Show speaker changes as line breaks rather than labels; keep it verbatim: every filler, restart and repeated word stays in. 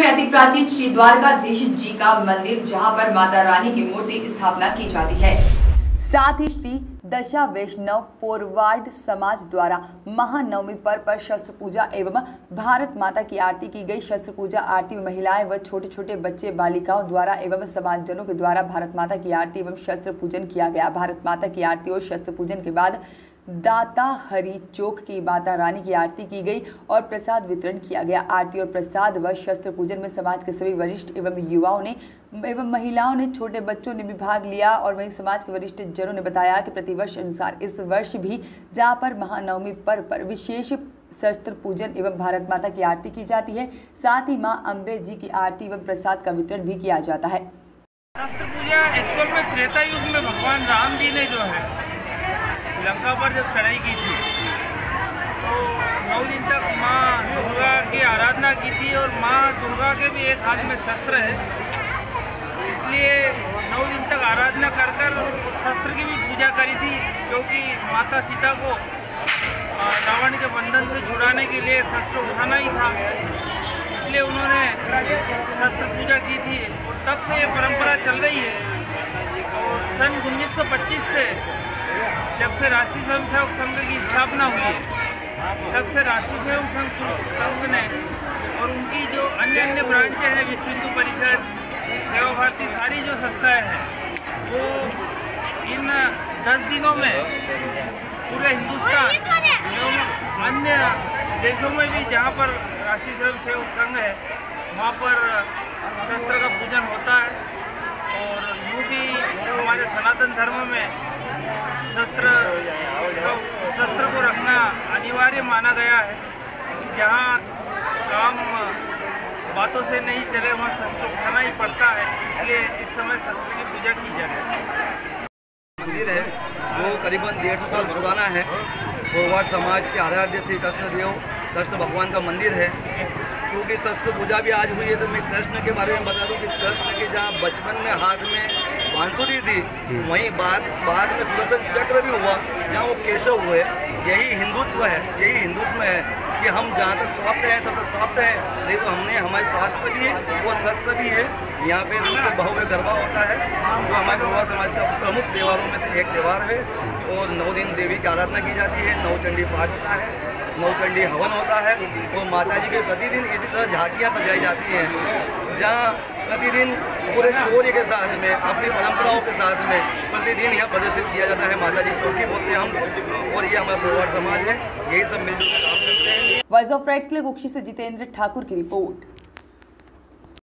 में अति प्राचीन श्री द्वारकाधीश जी का मंदिर, जहां पर माता रानी की मूर्ति स्थापना की जाती है। साथ ही श्री दशा वैष्णव पोरवाड समाज द्वारा महानवमी पर्व पर शस्त्र पूजा एवं भारत माता की आरती की गई। शस्त्र पूजा आरती में महिलाएं व छोटे छोटे बच्चे बालिकाओं द्वारा एवं समाजजनों के द्वारा भारत माता की आरती एवं शस्त्र पूजन किया गया। भारत माता की आरती और शस्त्र पूजन के बाद दाता हरी चौक की माता रानी की आरती की गई और प्रसाद वितरण किया गया। आरती और प्रसाद व शस्त्र पूजन में समाज के सभी वरिष्ठ एवं युवाओं ने एवं महिलाओं ने, छोटे बच्चों ने भी भाग लिया। और वहीं समाज के वरिष्ठ जनों ने बताया कि प्रतिवर्ष अनुसार इस वर्ष भी जहां पर महानवमी पर्व पर विशेष शस्त्र पूजन एवं भारत माता की आरती की जाती है, साथ ही मां अम्बे जी की आरती एवं प्रसाद का वितरण भी किया जाता है।
शस्त्र पूजा एक्चुअल में त्रेता युग में भगवान राम जी ने जो है लंका पर जब चढ़ाई की थी तो नौ दिन तक माँ दुर्गा की आराधना की थी और माँ दुर्गा के भी एक हाथ में शस्त्र है, इसलिए नौ दिन तक आराधना कर कर शस्त्र की भी पूजा करी थी, क्योंकि माता सीता को रावण के बंधन से छुड़ाने के लिए शस्त्र उठाना ही था, इसलिए उन्होंने शस्त्र पूजा की थी। और तब से ये परंपरा चल रही है। और सन उन्नीस सौ पच्चीस से जब से राष्ट्रीय स्वयंसेवक संघ की स्थापना हुई है, तब से राष्ट्रीय स्वयंसेवक संघ ने और उनकी जो अन्य अन्य ब्रांचें हैं, विश्व हिंदू परिषद, सेवा भारती, सारी जो संस्थाएं हैं, वो इन दस दिनों में पूरे हिंदुस्तान एवं अन्य देशों में भी जहाँ पर राष्ट्रीय स्वयंसेवक संघ है वहाँ पर शस्त्र का पूजन होता है। और यूँ भी हमारे सनातन धर्म में शस्त्र शस्त्र को रखना अनिवार्य माना गया है। जहाँ काम बातों से नहीं चले वहाँ शस्त्र उठाना ही पड़ता है, इसलिए इस समय शस्त्र की पूजा की जा रही है।
मंदिर है जो करीबन डेढ़ सौ साल पुराना है। पोरवाड समाज के आराध्य श्री कृष्ण देव कृष्ण भगवान का मंदिर है। क्योंकि शस्त्र पूजा भी आज हुई है तो मैं कृष्ण के बारे में बता दूं कि कृष्ण के जहाँ बचपन में हाथ में बांसुरी थी, वहीं बाद बाद में सुदर्शन चक्र भी हुआ, जहाँ वो केशव हुए। यही हिंदुत्व है, यही हिंदुत्व है कि हम जहाँ तक सॉफ्ट हैं तब तक सॉफ्ट है, नहीं तो हमने हमारे शास्त्र भी है, वो शस्त्र भी है। यहाँ पे सबसे भव्य गरबा होता है जो हमारे पोरवाड समाज का प्रमुख त्योहारों में से एक त्यौहार है। और नौ दिन देवी की आराधना की जाती है, नौ चंडी पाठ होता है, नौ चंडी हवन होता है। तो माता जी के प्रतिदिन इसी तरह झांकियाँ सजाई जाती हैं, जहाँ प्रतिदिन पूरे शौर्य के साथ में, अपनी परंपराओं के साथ में प्रतिदिन यहाँ प्रदर्शित किया जाता है। माता जी चौकी बोलते हैं हम लोग, और ये हमारा पोरवाड समाज है, यही सब मिलजुल कर काम करते हैं।
वॉइस ऑफ राइट्स के लिए कुक्षी से जितेंद्र ठाकुर की रिपोर्ट।